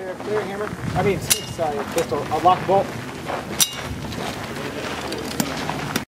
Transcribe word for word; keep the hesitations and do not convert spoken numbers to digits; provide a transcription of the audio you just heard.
clear, clear hammer. I mean, sorry, pistol. A lock bolt.